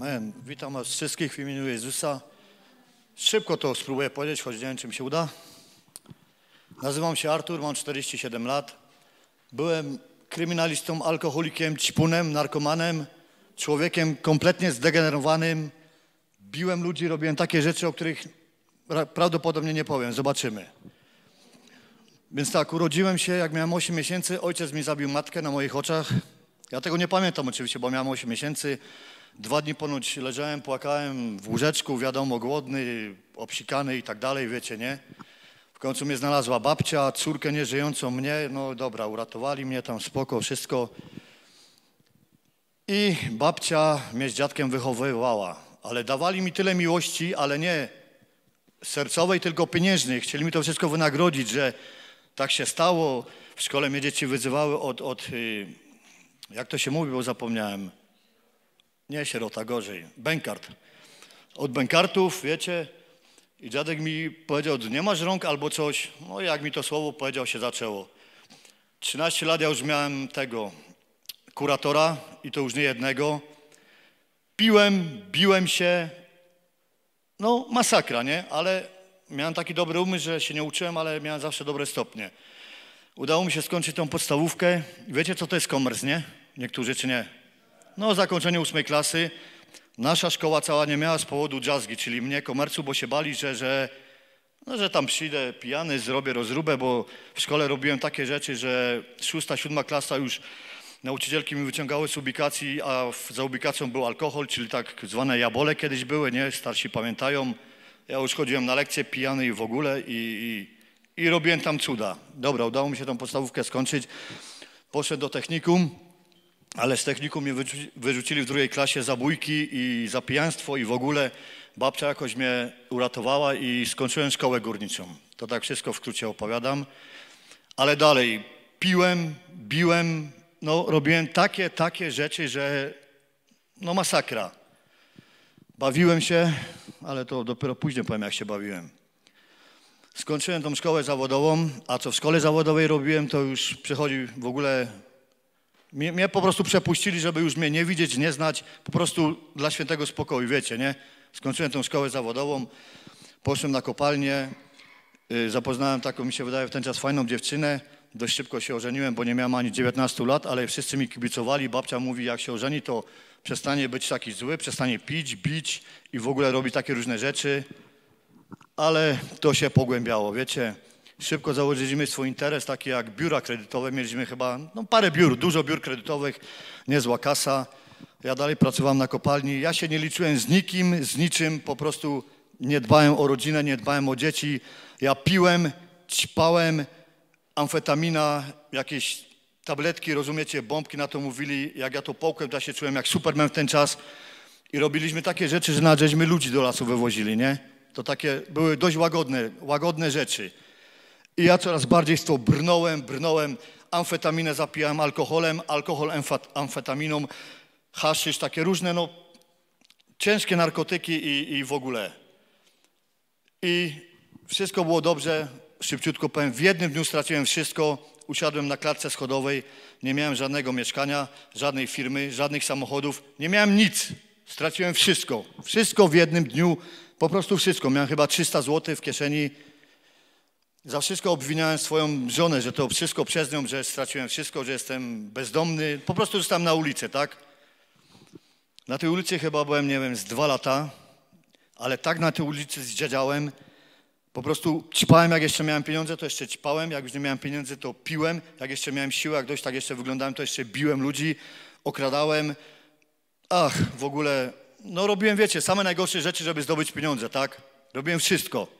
Amen. Witam was wszystkich w imieniu Jezusa. Szybko to spróbuję powiedzieć, choć nie wiem, czy mi się uda. Nazywam się Artur, mam 47 lat. Byłem kryminalistą, alkoholikiem, ćpunem, narkomanem, człowiekiem kompletnie zdegenerowanym. Biłem ludzi, robiłem takie rzeczy, o których prawdopodobnie nie powiem. Zobaczymy. Więc tak, urodziłem się, jak miałem 8 miesięcy. Ojciec mi zabił matkę na moich oczach. Ja tego nie pamiętam oczywiście, bo miałem 8 miesięcy. 2 dni ponoć leżałem, płakałem w łóżeczku, wiadomo, głodny, obsikany i tak dalej, wiecie, nie? W końcu mnie znalazła babcia, córkę nieżyjącą mnie, no dobra, uratowali mnie tam, spoko, wszystko. I babcia mnie z dziadkiem wychowywała, ale dawali mi tyle miłości, ale nie sercowej, tylko pieniężnej. Chcieli mi to wszystko wynagrodzić, że tak się stało. W szkole mnie dzieci wyzywały jak to się mówi, bo zapomniałem. Nie sierota, gorzej. Bękart. Od bękartów, wiecie, i dziadek mi powiedział, nie masz rąk albo coś. No jak mi to słowo powiedział, się zaczęło. 13 lat ja już miałem tego kuratora i to już nie jednego. Piłem, biłem się. No masakra, nie? Ale miałem taki dobry umysł, że się nie uczyłem, ale miałem zawsze dobre stopnie. Udało mi się skończyć tą podstawówkę. Wiecie, co to jest komers, nie? Niektórzy czy nie? No, zakończenie 8 klasy. Nasza szkoła cała nie miała z powodu jazzgi, czyli mnie, komercu, bo się bali, że tam przyjdę pijany, zrobię rozróbę, bo w szkole robiłem takie rzeczy, że 6., 7. klasa już nauczycielki mi wyciągały z ubikacji, a za ubikacją był alkohol, czyli tak zwane jabole kiedyś były, nie? Starsi pamiętają. Ja już chodziłem na lekcje pijany i w ogóle i robiłem tam cuda. Dobra, udało mi się tą podstawówkę skończyć. Poszedłem do technikum. Ale z technikum mnie wyrzucili w 2. klasie za bójki i za pijaństwo i w ogóle babcia jakoś mnie uratowała i skończyłem szkołę górniczą. To tak wszystko w skrócie opowiadam. Ale dalej, piłem, biłem, no robiłem takie rzeczy, że no masakra. Bawiłem się, ale to dopiero później powiem, jak się bawiłem. Skończyłem tą szkołę zawodową, a co w szkole zawodowej robiłem, to już przychodzi w ogóle... Mnie po prostu przepuścili, żeby już mnie nie widzieć, nie znać, po prostu dla świętego spokoju, wiecie, nie? Skończyłem tą szkołę zawodową, poszedłem na kopalnię, zapoznałem taką, mi się wydaje, w ten czas fajną dziewczynę, dość szybko się ożeniłem, bo nie miałem ani 19 lat, ale wszyscy mi kibicowali, babcia mówi, jak się ożeni, to przestanie być taki zły, przestanie pić, bić i w ogóle robi takie różne rzeczy, ale to się pogłębiało, wiecie. Szybko założyliśmy swój interes, taki jak biura kredytowe. Mieliśmy chyba parę biur, dużo biur kredytowych, niezła kasa. Ja dalej pracowałem na kopalni. Ja się nie liczyłem z nikim, z niczym. Po prostu nie dbałem o rodzinę, nie dbałem o dzieci. Ja piłem, ćpałem, amfetamina, jakieś tabletki, rozumiecie, bombki na to mówili. Jak ja to połkłem, to ja się czułem jak Superman w ten czas. I robiliśmy takie rzeczy, że nawet żeśmy ludzi do lasu wywozili, nie? To takie były dość łagodne rzeczy. I ja coraz bardziej z tą brnąłem, amfetaminę zapijałem alkoholem, alkohol amfetaminą, haszysz, takie różne, no, ciężkie narkotyki i w ogóle. I wszystko było dobrze, szybciutko powiem, w jednym dniu straciłem wszystko, usiadłem na klatce schodowej, nie miałem żadnego mieszkania, żadnej firmy, żadnych samochodów, nie miałem nic, straciłem wszystko w jednym dniu, po prostu wszystko, miałem chyba 300 zł w kieszeni. Za wszystko obwiniałem swoją żonę, że to wszystko przez nią, że straciłem wszystko, że jestem bezdomny. Po prostu zostałem na ulicy, tak? Na tej ulicy chyba byłem, nie wiem, z 2 lata, ale tak na tej ulicy zdziedziałem. Po prostu ćpałem, jak jeszcze miałem pieniądze, to jeszcze ćpałem. Jak już nie miałem pieniędzy, to piłem. Jak jeszcze miałem siłę, jak dość tak jeszcze wyglądałem, to jeszcze biłem ludzi, okradałem. W ogóle, no robiłem, wiecie, same najgorsze rzeczy, żeby zdobyć pieniądze, tak? Robiłem wszystko.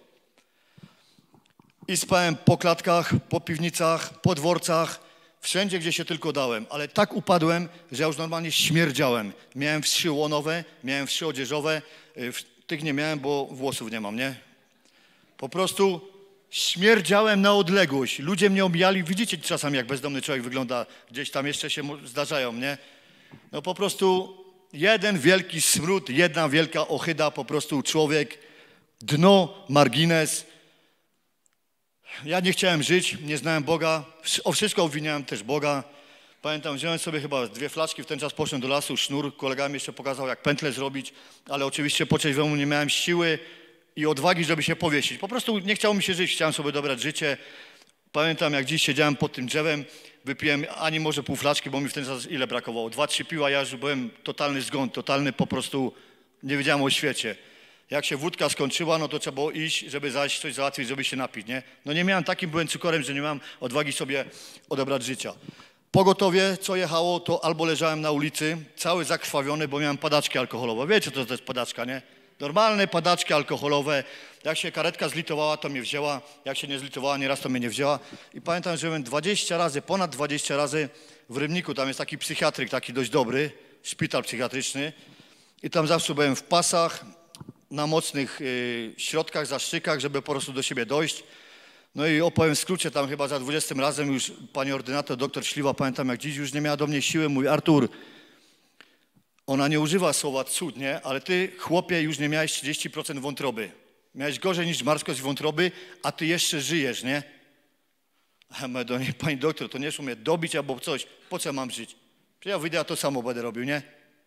I spałem po klatkach, po piwnicach, po dworcach, wszędzie, gdzie się tylko dałem. Ale tak upadłem, że ja już normalnie śmierdziałem. Miałem wszy łonowe, miałem wszy odzieżowe. Tych nie miałem, bo włosów nie mam, nie? Po prostu śmierdziałem na odległość. Ludzie mnie omijali. Widzicie czasami, jak bezdomny człowiek wygląda. Gdzieś tam jeszcze się zdarzają, nie? No po prostu jeden wielki smród, jedna wielka ohyda. Po prostu człowiek, dno, margines. Ja nie chciałem żyć, nie znałem Boga, o wszystko obwiniałem też Boga. Pamiętam, wziąłem sobie chyba 2 flaszki, w ten czas poszedłem do lasu, sznur, kolega mi jeszcze pokazał, jak pętlę zrobić, ale oczywiście po trzeźwemu nie miałem siły i odwagi, żeby się powiesić. Po prostu nie chciało mi się żyć, chciałem sobie dobrać życie. Pamiętam, jak dziś siedziałem pod tym drzewem, wypiłem ani może pół flaszki, bo mi w ten czas ile brakowało? 2-3 piła, ja już byłem totalny zgon, totalny po prostu, nie wiedziałem o świecie. Jak się wódka skończyła, no to trzeba było iść, żeby zajść coś załatwić, żeby się napić, nie? No nie miałem, takim byłem cukorem, że nie miałem odwagi sobie odebrać życia. Pogotowie, co jechało, to albo leżałem na ulicy, cały zakrwawiony, bo miałem padaczki alkoholowe. Wiecie, co to jest padaczka, nie? Normalne padaczki alkoholowe. Jak się karetka zlitowała, to mnie wzięła. Jak się nie zlitowała nieraz, to mnie nie wzięła. I pamiętam, że byłem 20 razy, ponad 20 razy w Rybniku. Tam jest taki psychiatryk, taki dość dobry, szpital psychiatryczny. I tam zawsze byłem w pasach, na mocnych środkach, zaszczykach, żeby po prostu do siebie dojść. No i opowiem w skrócie, tam chyba za 20 razem już pani ordynator, doktor Śliwa, pamiętam jak dziś, już nie miała do mnie siły, mówi: Artur, ona nie używa słowa cud, nie? Ale ty, chłopie, już nie miałeś 30% wątroby. Miałeś gorzej niż marskość wątroby, a ty jeszcze żyjesz, nie? A ja mówię do niej: pani doktor, to nie umie dobić albo coś, po co mam żyć? Przecież ja wyjdę, a to samo będę robił, nie?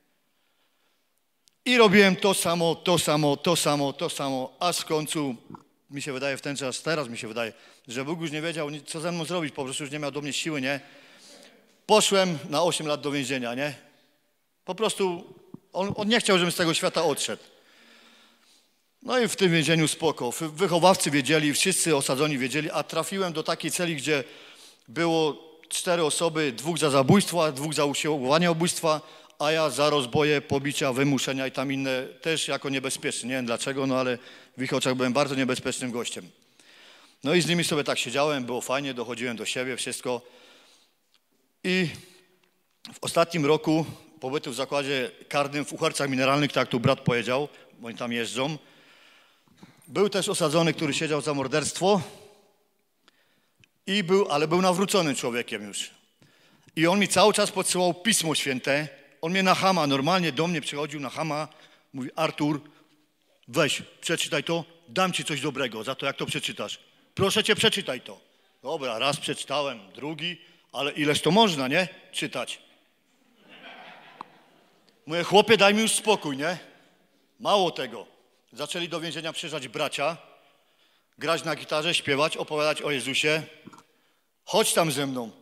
I robiłem to samo, aż w końcu mi się wydaje w ten czas, teraz mi się wydaje, że Bóg już nie wiedział, co ze mną zrobić, po prostu już nie miał do mnie siły, nie? Poszłem na 8 lat do więzienia, nie? Po prostu on nie chciał, żebym z tego świata odszedł. No i w tym więzieniu spoko. Wychowawcy wiedzieli, wszyscy osadzoni wiedzieli, a trafiłem do takiej celi, gdzie było 4 osoby, 2 za zabójstwo, 2 za usiłowanie zabójstwa, a ja za rozboje, pobicia, wymuszenia i tam inne też jako niebezpieczny. Nie wiem dlaczego, no ale w ich oczach byłem bardzo niebezpiecznym gościem. No i z nimi sobie tak siedziałem, było fajnie, dochodziłem do siebie, wszystko. I w ostatnim roku pobytu w zakładzie karnym w Uhercach Mineralnych, tak jak tu brat powiedział, bo oni tam jeżdżą, był też osadzony, który siedział za morderstwo, ale był nawróconym człowiekiem już. I on mi cały czas podsyłał Pismo Święte. On mnie na chama, normalnie do mnie przychodził na chama, mówi: Artur, weź, przeczytaj to, dam ci coś dobrego za to, jak to przeczytasz. Proszę cię, przeczytaj to. Dobra, raz przeczytałem, drugi, ale ileż to można, nie? Czytać. Mówię: chłopie, daj mi już spokój, nie? Mało tego. Zaczęli do więzienia przyjeżdżać bracia, grać na gitarze, śpiewać, opowiadać o Jezusie. Chodź tam ze mną.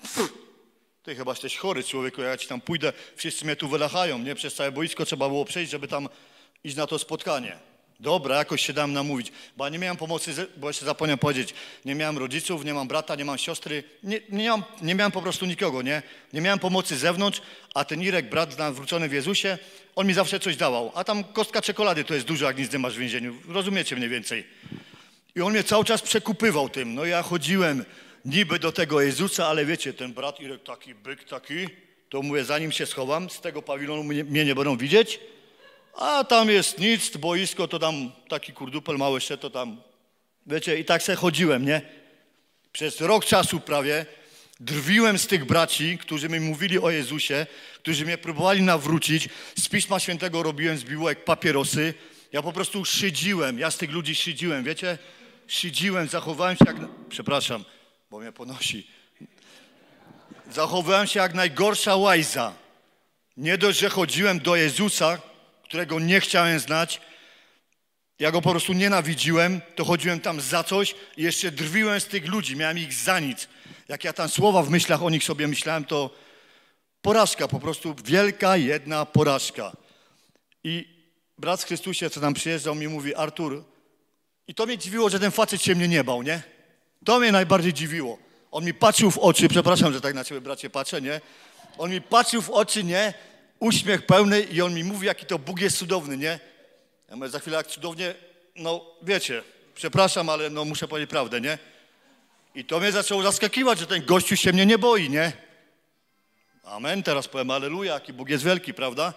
Ty chyba jesteś chory, człowieku, ja ci tam pójdę, wszyscy mnie tu wylachają, nie? Przez całe boisko trzeba było przejść, żeby tam iść na to spotkanie. Dobra, jakoś się dałem namówić, bo ja nie miałem pomocy, bo jeszcze zapomniałem powiedzieć, nie miałem rodziców, nie mam brata, nie mam siostry, nie miałem po prostu nikogo, nie? Nie miałem pomocy z zewnątrz, a ten Irek, brat nawrócony w Jezusie, on mi zawsze coś dawał, a tam kostka czekolady to jest dużo, jak nic nie masz w więzieniu, rozumiecie mniej więcej. I on mnie cały czas przekupywał tym, no ja chodziłem niby do tego Jezusa, ale wiecie, ten brat Irek taki, byk taki, to mówię, zanim się schowam, z tego pawilonu mnie nie będą widzieć, a tam jest nic, boisko, to tam taki kurdupel mały jeszcze, to tam, wiecie, i tak se chodziłem, nie? Przez rok czasu prawie drwiłem z tych braci, którzy mi mówili o Jezusie, którzy mnie próbowali nawrócić, z Pisma Świętego robiłem z bibułek papierosy, ja po prostu szydziłem, ja z tych ludzi szydziłem, wiecie? Szydziłem, zachowałem się jak, przepraszam, bo mnie ponosi, zachowałem się jak najgorsza łajza. Nie dość, że chodziłem do Jezusa, którego nie chciałem znać, ja go po prostu nienawidziłem, to chodziłem tam za coś i jeszcze drwiłem z tych ludzi, miałem ich za nic. Jak ja tam słowa w myślach o nich sobie myślałem, to porażka, po prostu wielka jedna porażka. I brat w Chrystusie, co tam przyjeżdżał, mi mówi: Artur, i to mnie dziwiło, że ten facet się mnie nie bał, nie? To mnie najbardziej dziwiło. On mi patrzył w oczy, przepraszam, że tak na ciebie, bracie, patrzę, nie? On mi patrzył w oczy, nie? Uśmiech pełny i on mi mówi, jaki to Bóg jest cudowny, nie? Ja mówię: za chwilę jak cudownie, no wiecie, przepraszam, ale no muszę powiedzieć prawdę, nie? I to mnie zaczęło zaskakiwać, że ten gościu się mnie nie boi, nie? Amen, teraz powiem alleluja, jaki Bóg jest wielki, prawda?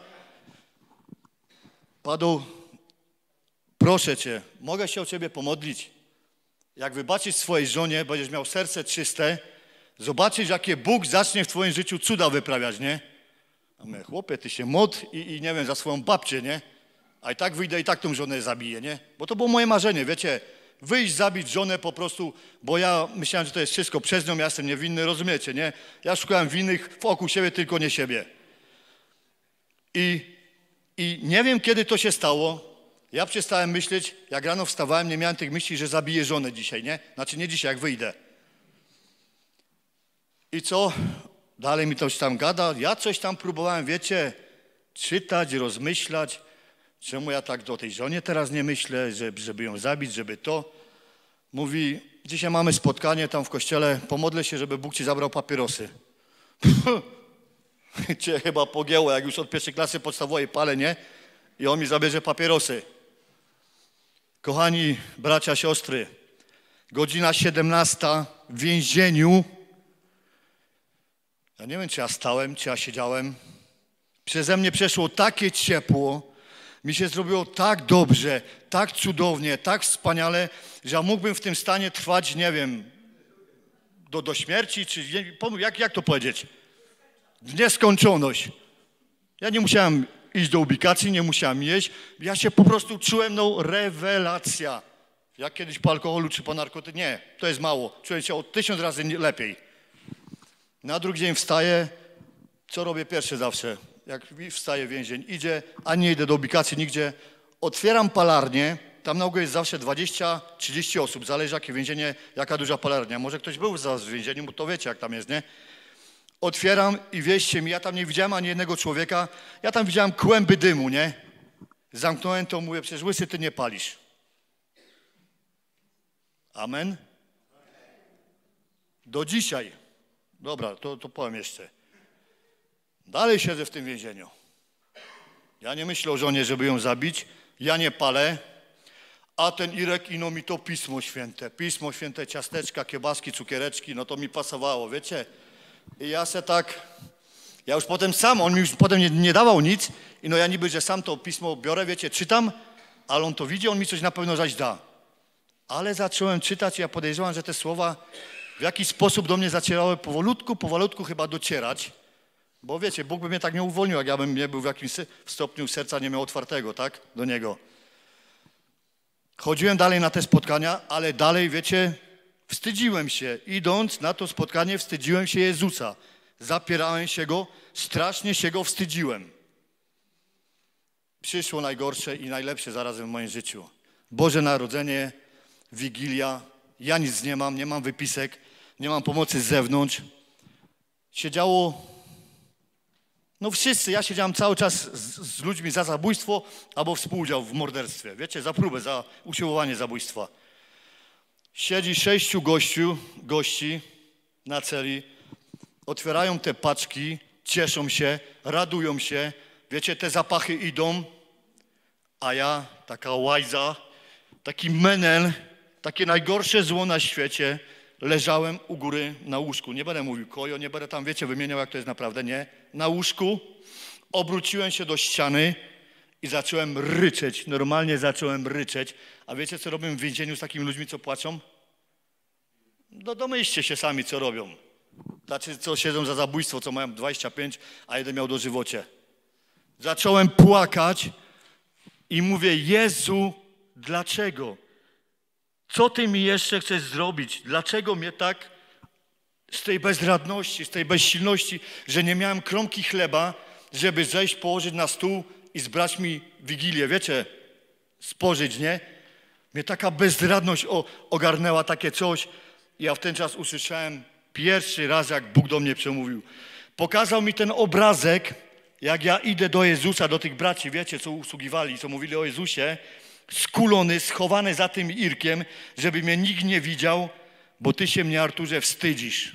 Panu, proszę cię, mogę się o ciebie pomodlić? Jak wybaczysz swojej żonie, będziesz miał serce czyste, zobaczysz, jakie Bóg zacznie w twoim życiu cuda wyprawiać, nie? A my: chłopie, ty się modl i nie wiem, za swoją babcię, nie? A i tak wyjdę, i tak tą żonę zabiję, nie? Bo to było moje marzenie, wiecie? wyjść, zabić żonę po prostu, bo ja myślałem, że to jest wszystko przez nią, ja jestem niewinny, rozumiecie, nie? Ja szukałem winnych wokół siebie, tylko nie siebie. I nie wiem, kiedy to się stało. Ja przestałem myśleć, jak rano wstawałem, nie miałem tych myśli, że zabiję żonę dzisiaj, nie? Znaczy nie dzisiaj, jak wyjdę. I co? Dalej mi coś tam gada. Ja coś tam próbowałem, wiecie, czytać, rozmyślać. Czemu ja tak do tej żonie teraz nie myślę, żeby ją zabić, żeby to. Mówi, dzisiaj mamy spotkanie tam w kościele, pomodlę się, żeby Bóg ci zabrał papierosy. Cię chyba pogięło, jak już od pierwszej klasy podstawowej palę, nie? I on mi zabierze papierosy. Kochani bracia, siostry, godzina 17 w więzieniu. Ja nie wiem, czy ja stałem, czy ja siedziałem. Przeze mnie przeszło takie ciepło, mi się zrobiło tak dobrze, tak cudownie, tak wspaniale, że ja mógłbym w tym stanie trwać, nie wiem, do śmierci, czy jak to powiedzieć? W nieskończoność. Ja nie musiałem iść do ubikacji, nie musiałem jeść. Ja się po prostu czułem, no rewelacja. Jak kiedyś po alkoholu czy po narkotyku. Nie, to jest mało. Czułem się o 1000 razy lepiej. Na drugi dzień wstaję. Co robię pierwsze zawsze? Jak wstaję więzień, idzie, a nie idę do ubikacji nigdzie. Otwieram palarnię. Tam na ogół jest zawsze 20-30 osób. Zależy jakie więzienie, jaka duża palarnia. Może ktoś był zaraz w więzieniu, bo to wiecie jak tam jest, nie? Otwieram i wierzcie mi, ja tam nie widziałem ani jednego człowieka. Ja tam widziałem kłęby dymu, nie? Zamknąłem to, mówię, przecież łysy ty nie palisz. Amen? Do dzisiaj. Dobra, to powiem jeszcze. Dalej siedzę w tym więzieniu. Ja nie myślę o żonie, żeby ją zabić. Ja nie palę. A ten Irek ino mi to Pismo Święte, ciasteczka, kiełbaski, cukiereczki, no to mi pasowało, wiecie? I ja se tak, ja już potem sam, on mi już potem nie dawał nic i no ja niby, że sam to pismo biorę, wiecie, czytam, ale on to widzi, on mi coś na pewno zaś da. Ale zacząłem czytać i ja podejrzewam, że te słowa w jakiś sposób do mnie zacierały powolutku chyba docierać, bo wiecie, Bóg by mnie tak nie uwolnił, jak ja bym nie był w jakimś stopniu serca nie miał otwartego, tak, do Niego. Chodziłem dalej na te spotkania, ale dalej, wiecie, wstydziłem się. Idąc na to spotkanie, wstydziłem się Jezusa. Zapierałem się Go, strasznie się Go wstydziłem. Przyszło najgorsze i najlepsze zarazem w moim życiu. Boże Narodzenie, Wigilia, ja nic nie mam wypisek, nie mam pomocy z zewnątrz. Siedziało, no wszyscy, ja siedziałem cały czas z ludźmi za zabójstwo albo współudział w morderstwie. Wiecie, za próbę, za usiłowanie zabójstwa. Siedzi 6 gości na celi, otwierają te paczki, cieszą się, radują się. Wiecie, te zapachy idą, a ja, taka łajza, taki menel, takie najgorsze zło na świecie, leżałem u góry na łóżku. Nie będę mówił kojo, nie będę tam, wiecie, wymieniał, jak to jest naprawdę, nie. Na łóżku obróciłem się do ściany i zacząłem ryczeć. Normalnie zacząłem ryczeć. A wiecie, co robią w więzieniu z takimi ludźmi, co płaczą? No domyślcie się sami, co robią. Tacy, co siedzą za zabójstwo, co mają 25, a jeden miał dożywocie. Zacząłem płakać i mówię, Jezu, dlaczego? Co Ty mi jeszcze chcesz zrobić? Dlaczego mnie tak z tej bezradności, z tej bezsilności, że nie miałem kromki chleba, żeby zejść, położyć na stół i zbrać mi Wigilię, wiecie, spożyć, nie? Mnie taka bezradność ogarnęła, takie coś. Ja w ten czas usłyszałem pierwszy raz, jak Bóg do mnie przemówił. Pokazał mi ten obrazek, jak ja idę do Jezusa, do tych braci, wiecie, co usługiwali, co mówili o Jezusie, skulony, schowany za tym Irkiem, żeby mnie nikt nie widział, bo Ty się mnie, Arturze, wstydzisz.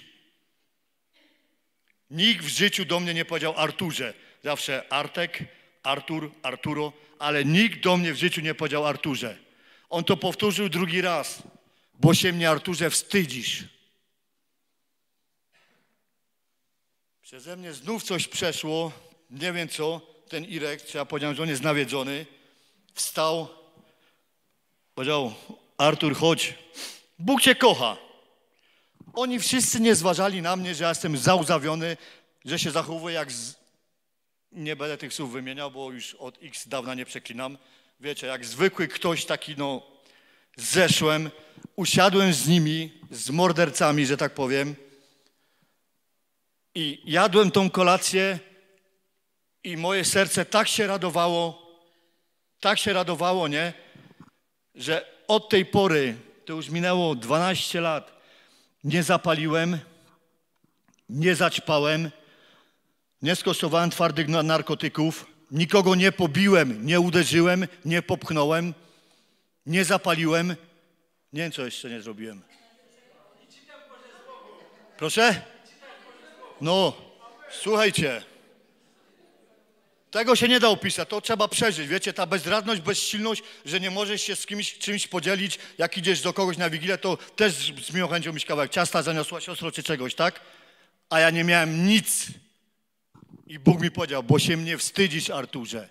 Nikt w życiu do mnie nie powiedział Arturze. Zawsze Artek, Artur, Arturo, ale nikt do mnie w życiu nie powiedział Arturze. On to powtórzył drugi raz, bo się mnie, Arturze, wstydzisz. Przeze mnie znów coś przeszło, nie wiem co, ten Irek, czy ja powiedziałem, że on jest nawiedzony, wstał, powiedział, Artur, chodź, Bóg Cię kocha. Oni wszyscy nie zważali na mnie, że ja jestem załzawiony, że się zachowuję jak nie będę tych słów wymieniał, bo już od x dawna nie przeklinam. Wiecie, jak zwykły ktoś taki, no, zeszłem, usiadłem z nimi, z mordercami, że tak powiem, i jadłem tą kolację i moje serce tak się radowało, nie, że od tej pory, to już minęło 12 lat, nie zapaliłem, nie zaćpałem, nie stosowałem twardych narkotyków, nikogo nie pobiłem, nie uderzyłem, nie popchnąłem, nie zapaliłem. Nie wiem, co jeszcze nie zrobiłem. Proszę? No, słuchajcie. Tego się nie da opisać, to trzeba przeżyć. Wiecie, ta bezradność, bezsilność, że nie możesz się z kimś czymś podzielić, jak idziesz do kogoś na Wigilię, to też z miłą chęcią byś kawałek ciasta zaniosła siostro czy czegoś, tak? A ja nie miałem nic. I Bóg mi powiedział, bo się mnie wstydzisz, Arturze.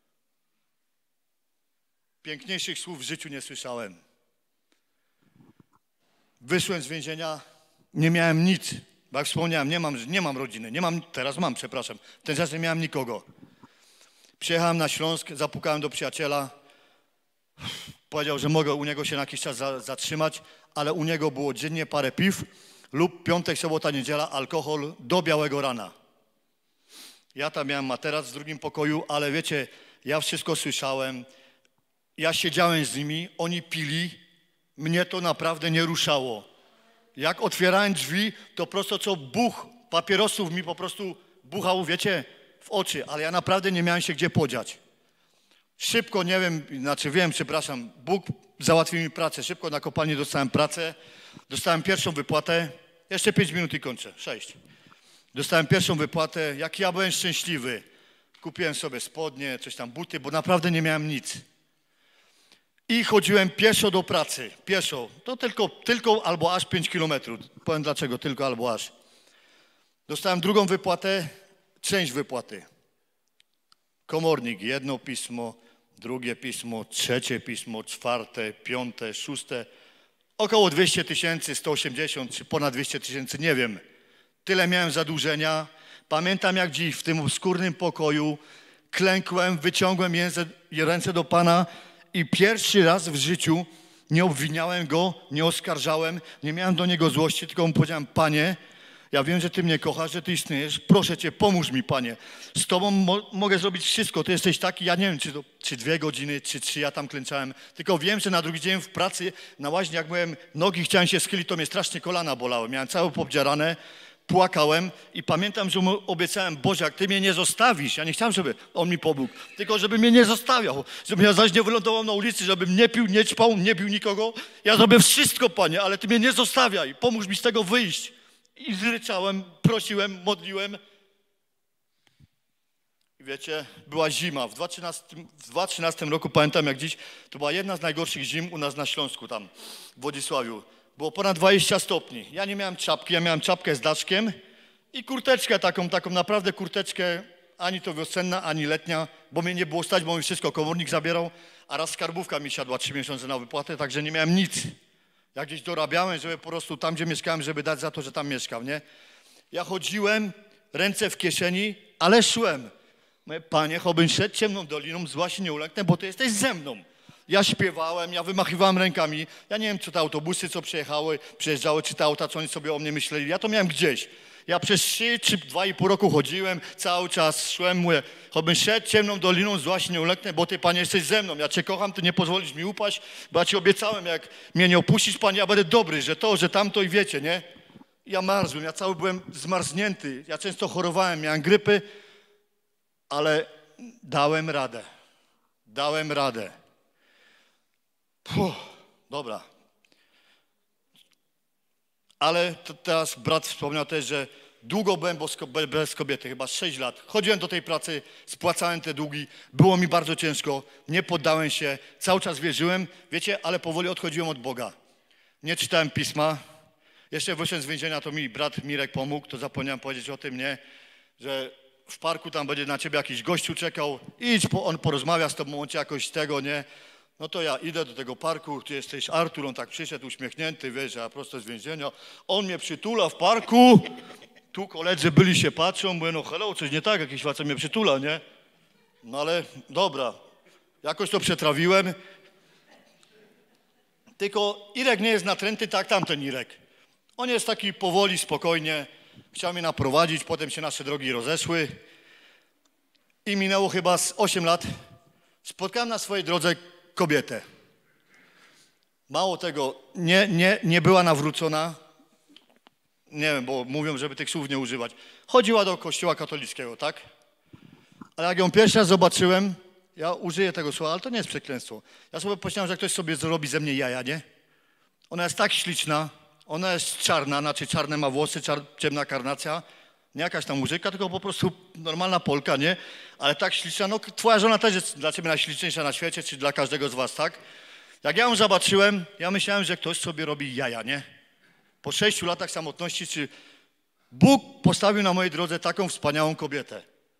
Piękniejszych słów w życiu nie słyszałem. Wyszłem z więzienia, nie miałem nic. Bo jak wspomniałem, nie mam rodziny, teraz mam, przepraszam. W ten czas nie miałem nikogo. Przyjechałem na Śląsk, zapukałem do przyjaciela. Powiedział, że mogę u niego się na jakiś czas zatrzymać, ale u niego było dziennie parę piw lub piątek, sobota, niedziela, alkohol do białego rana. Ja tam miałem materac w drugim pokoju, ale wiecie, ja wszystko słyszałem. Ja siedziałem z nimi, oni pili, mnie to naprawdę nie ruszało. Jak otwierałem drzwi, to prosto co buch papierosów mi po prostu buchał, wiecie, w oczy, ale ja naprawdę nie miałem się gdzie podziać. Szybko, nie wiem, przepraszam, Bóg załatwił mi pracę, szybko na kopalni dostałem pracę, dostałem pierwszą wypłatę, jeszcze 5 minut i kończę, 6. Dostałem pierwszą wypłatę, jak ja byłem szczęśliwy. Kupiłem sobie spodnie, coś tam, buty, bo naprawdę nie miałem nic. I chodziłem pieszo do pracy, pieszo. To tylko albo aż 5 kilometrów. Powiem dlaczego, tylko albo aż. Dostałem drugą wypłatę, część wypłaty. Komornik, jedno pismo, drugie pismo, trzecie pismo, czwarte, piąte, szóste. Około 200 000, 180 czy ponad 200 000, nie wiem. Tyle miałem zadłużenia. Pamiętam jak dziś w tym skórnym pokoju klękłem, wyciągłem ręce do Pana i pierwszy raz w życiu nie obwiniałem Go, nie oskarżałem, nie miałem do Niego złości, tylko Mu powiedziałem, Panie, ja wiem, że Ty mnie kochasz, że Ty istniejesz, proszę Cię, pomóż mi, Panie. Z Tobą mogę zrobić wszystko, Ty jesteś taki, ja nie wiem, czy 2 godziny, czy 3 ja tam klęczałem, tylko wiem, że na drugi dzień w pracy, na łaźni, jak byłem, nogi chciałem się schylić, to mnie strasznie kolana bolały, miałem całe pobdzierane, płakałem i pamiętam, że mu obiecałem, Boże, jak Ty mnie nie zostawisz, ja nie chciałem, żeby On mi pomógł, tylko żeby mnie nie zostawiał, żebym ja zaś nie wylądował na ulicy, żebym nie pił, nie ćpał, nie bił nikogo. Ja zrobię wszystko, Panie, ale Ty mnie nie zostawiaj, pomóż mi z tego wyjść. I zryczałem, prosiłem, modliłem. I wiecie, była zima. W 2013 roku, pamiętam jak dziś, to była jedna z najgorszych zim u nas na Śląsku, tam w Wodzisławiu. Było ponad 20 stopni. Ja nie miałem czapki, ja miałem czapkę z daszkiem i kurteczkę taką naprawdę kurteczkę, ani to wiosenna, ani letnia, bo mnie nie było stać, bo mi wszystko komornik zabierał, a raz skarbówka mi siadła 3 miesiące na wypłatę, także nie miałem nic. Ja gdzieś dorabiałem, żeby po prostu tam, gdzie mieszkałem, żeby dać za to, że tam mieszkam, nie? Ja chodziłem, ręce w kieszeni, ale szłem. Mówię, Panie, chobym szedł ciemną doliną, zła się nie ulęknę, bo Ty jesteś ze mną. Ja śpiewałem, ja wymachiwałem rękami. Ja nie wiem, czy te autobusy, co przyjeżdżały, czy te auta, co oni sobie o mnie myśleli. Ja to miałem gdzieś. Ja przez 3 czy 2,5 roku chodziłem, cały czas szłem, mówię, chobym szedł ciemną doliną, zła się nie ulęknę, bo Ty, Panie, jesteś ze mną. Ja Cię kocham, Ty nie pozwolisz mi upaść, bo ja Ci obiecałem, jak mnie nie opuścisz, Panie, ja będę dobry, że to, że tamto i wiecie, nie? Ja marzłem, ja cały byłem zmarznięty. Ja często chorowałem, miałem grypy, ale dałem radę. Dałem radę. Dobra. Ale teraz brat wspomniał też, że długo byłem bez kobiety, chyba 6 lat. Chodziłem do tej pracy, spłacałem te długi, było mi bardzo ciężko, nie poddałem się, cały czas wierzyłem, wiecie, ale powoli odchodziłem od Boga. Nie czytałem pisma. Jeszcze wyszedłem z więzienia, to mi brat Mirek pomógł, to zapomniałem powiedzieć o tym, nie, że w parku tam będzie na ciebie jakiś gościu czekał, idź, on porozmawia z tobą, on cię jakoś tego, nie. No to ja idę do tego parku, ty jesteś Artur, on tak przyszedł uśmiechnięty, wiesz, ja prosto z więzienia. On mnie przytula w parku, tu koledzy byli się patrzą, mówię, no hello, coś nie tak, jakiś facet mnie przytula, nie? No ale dobra, jakoś to przetrawiłem. Tylko Irek nie jest natręty tak tamten Irek. On jest taki powoli, spokojnie. Chciał mnie naprowadzić, potem się nasze drogi rozeszły. I minęło chyba z 8 lat. Spotkałem na swojej drodze kobietę. Mało tego, nie była nawrócona. Nie wiem, bo mówią, żeby tych słów nie używać. Chodziła do kościoła katolickiego, tak? Ale jak ją pierwszy raz zobaczyłem, ja użyję tego słowa, ale to nie jest przekleństwo. Ja sobie pomyślałem, że ktoś sobie zrobi ze mnie jaja, nie? Ona jest tak śliczna, ona jest czarna, znaczy czarne ma włosy, ciemna karnacja. Nie jakaś tam muzyka, tylko po prostu normalna Polka, nie? Ale tak śliczna, no twoja żona też jest dla ciebie najśliczniejsza na świecie, czy dla każdego z was, tak? Jak ja ją zobaczyłem, ja myślałem, że ktoś sobie robi jaja, nie? Po 6 latach samotności, czy Bóg postawił na mojej drodze taką wspaniałą kobietę.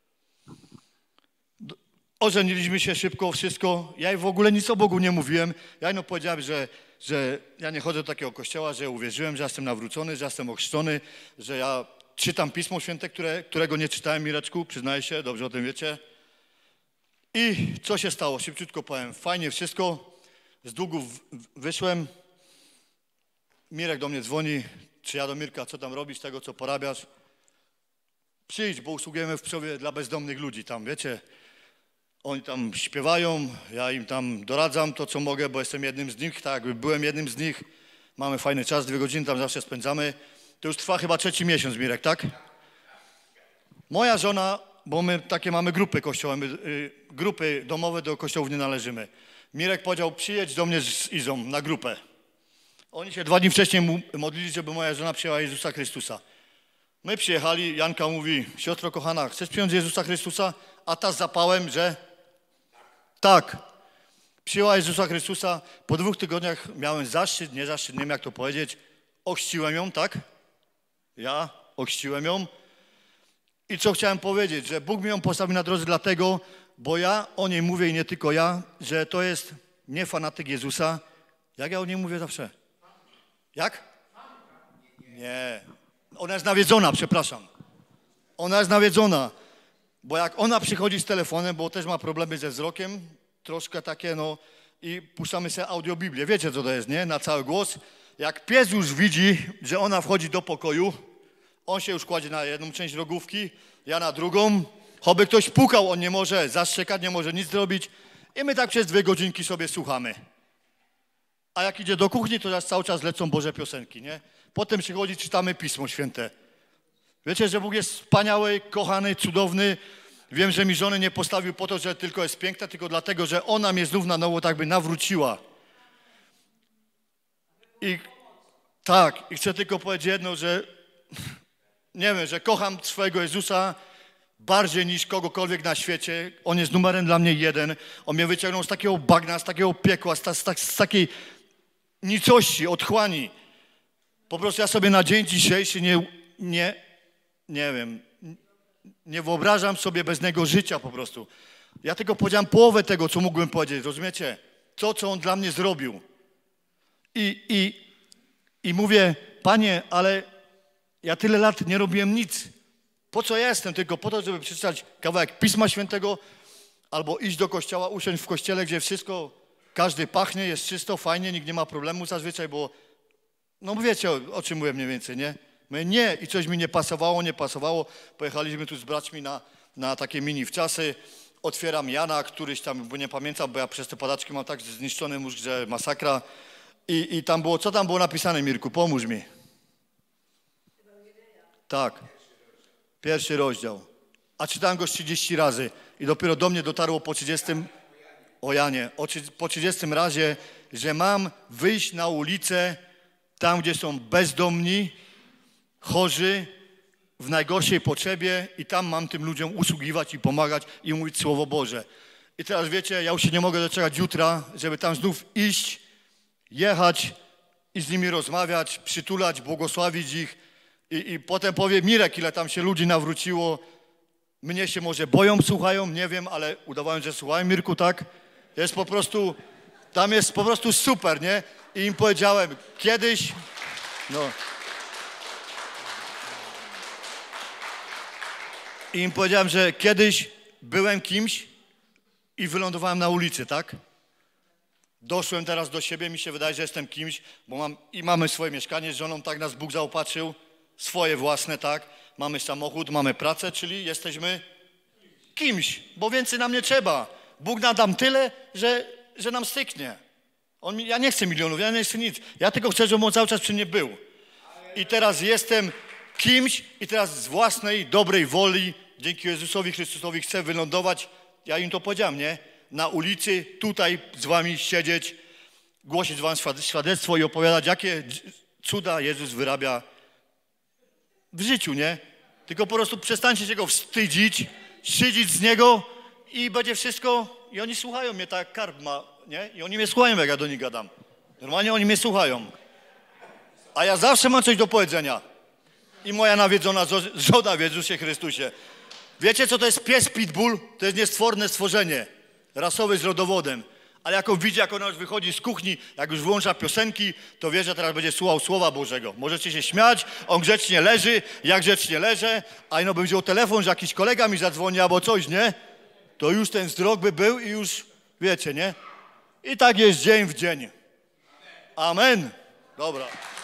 Ożeniliśmy się szybko, wszystko. Ja jej w ogóle nic o Bogu nie mówiłem. Ja jej powiedziałem, że ja nie chodzę do takiego kościoła, że uwierzyłem, że jestem nawrócony, że jestem ochrzczony, że ja czytam Pismo Święte, którego nie czytałem, Mireczku, przyznaję się, dobrze o tym wiecie. I co się stało? Szybciutko powiem. Fajnie wszystko. Z długów wyszłem. Mirek do mnie dzwoni. Czy ja do Mirka, co tam robisz, tego co porabiasz? Przyjdź, bo usługujemy w Pszowie dla bezdomnych ludzi tam, wiecie. Oni tam śpiewają, ja im tam doradzam to, co mogę, bo jestem jednym z nich, tak jakby byłem jednym z nich. Mamy fajny czas, 2 godziny tam zawsze spędzamy. To już trwa chyba 3. miesiąc, Mirek, tak? Moja żona, bo my takie mamy grupy kościołowe, grupy domowe, do kościołów nie należymy. Mirek powiedział, przyjedź do mnie z Izą na grupę. Oni się 2 dni wcześniej modlili, żeby moja żona przyjęła Jezusa Chrystusa. My przyjechali, Janka mówi, siostro kochana, chcesz przyjąć Jezusa Chrystusa? A ta z zapałem, że tak. Przyjęła Jezusa Chrystusa. Po 2 tygodniach miałem zaszczyt, nie wiem jak to powiedzieć, ochrzciłem ją, tak? Ja ochrzciłem ją. I co chciałem powiedzieć, że Bóg mi ją postawił na drodze dlatego, bo ja o niej mówię i nie tylko ja, że to jest nie fanatyk Jezusa. Jak ja o niej mówię zawsze? Jak? Nie. Ona jest nawiedzona, przepraszam. Ona jest nawiedzona. Bo jak ona przychodzi z telefonem, bo też ma problemy ze wzrokiem, troszkę takie, no, i puszczamy sobie audiobiblię. Wiecie, co to jest, nie? Na cały głos. Jak pies już widzi, że ona wchodzi do pokoju, on się już kładzie na jedną część rogówki, ja na drugą. Choby ktoś pukał, on nie może zastrzekać, nie może nic zrobić. I my tak przez 2 godzinki sobie słuchamy. A jak idzie do kuchni, to cały czas lecą Boże piosenki, nie? Potem przychodzi, czytamy Pismo Święte. Wiecie, że Bóg jest wspaniały, kochany, cudowny. Wiem, że mi żony nie postawił po to, że tylko jest piękna, tylko dlatego, że ona mnie znów na nowo tak by nawróciła. I tak, i chcę tylko powiedzieć jedno, że nie wiem, że kocham swojego Jezusa bardziej niż kogokolwiek na świecie. On jest numerem dla mnie 1. On mnie wyciągnął z takiego bagna, z takiego piekła, z takiej nicości, otchłani. Po prostu ja sobie na dzień dzisiejszy nie wyobrażam sobie bez niego życia po prostu. Ja tylko powiedziałem połowę tego, co mógłbym powiedzieć, rozumiecie? To, co on dla mnie zrobił. I mówię, Panie, ale ja tyle lat nie robiłem nic. Po co ja jestem? Tylko po to, żeby przeczytać kawałek Pisma Świętego albo iść do kościoła, usiąść w kościele, gdzie wszystko, każdy pachnie, jest czysto, fajnie, nikt nie ma problemu zazwyczaj, bo no wiecie, o czym mówię mniej więcej, nie? Mówię, nie, i coś mi nie pasowało. Pojechaliśmy tu z braćmi na takie mini wczasy. Otwieram Jana, któryś tam, bo nie pamiętam, bo ja przez te padaczki mam tak zniszczony mózg, że masakra. I tam było, co tam było napisane, Mirku? Pomóż mi. Tak. 1. rozdział. A czytałem go 30 razy i dopiero do mnie dotarło po 30, o Janie, po 30 razie, że mam wyjść na ulicę tam, gdzie są bezdomni, chorzy, w najgorszej potrzebie i tam mam tym ludziom usługiwać i pomagać i mówić Słowo Boże. I teraz wiecie, ja już się nie mogę doczekać jutra, żeby tam znów iść, jechać i z nimi rozmawiać, przytulać, błogosławić ich i potem powie Mirek, ile tam się ludzi nawróciło. Mnie się może boją, słuchają, nie wiem, ale udawałem, że słuchają, Mirku, tak? Jest po prostu, tam jest po prostu super, nie? I im powiedziałem, kiedyś, no... I im powiedziałem, że kiedyś byłem kimś i wylądowałem na ulicy, tak? Doszłem teraz do siebie, mi się wydaje, że jestem kimś, bo mamy swoje mieszkanie z żoną, tak nas Bóg zaopatrzył, swoje własne, tak, mamy samochód, mamy pracę, czyli jesteśmy kimś, bo więcej nam nie trzeba. Bóg nam tyle, że nam styknie. Ja nie chcę milionów, ja nie chcę nic, ja tylko chcę, żeby On cały czas przy mnie był. I teraz jestem kimś i teraz z własnej, dobrej woli, dzięki Jezusowi Chrystusowi chcę wylądować, ja im to powiedziałem, nie? Na ulicy, tutaj z wami siedzieć, głosić wam świadectwo i opowiadać, jakie cuda Jezus wyrabia w życiu, nie? Tylko po prostu przestańcie się Go wstydzić, szydzić z Niego i będzie wszystko, i oni słuchają mnie tak jak karp ma, nie? I oni mnie słuchają, jak ja do nich gadam. Normalnie oni mnie słuchają. A ja zawsze mam coś do powiedzenia. I moja nawiedzona żona w Jezusie Chrystusie. Wiecie, co to jest pies pitbull? To jest niestworne stworzenie, rasowy z rodowodem. Ale jak on widzi, jak ona już wychodzi z kuchni, jak już włącza piosenki, to wie, że teraz będzie słuchał Słowa Bożego. Możecie się śmiać, on grzecznie leży, ja grzecznie leżę, a ino by wziął telefon, że jakiś kolega mi zadzwoni albo coś, nie? To już ten wzrok by był i już, wiecie, nie? I tak jest dzień w dzień. Amen. Dobra.